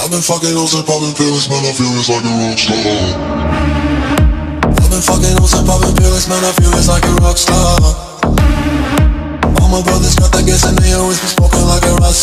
I've been fucking hoes and popping pills, man, I feel it's like a rock star. I've been fucking hoes and popping pills, man, I feel it's like a rock star. All my brothers got that gas and they always be smoking like a rock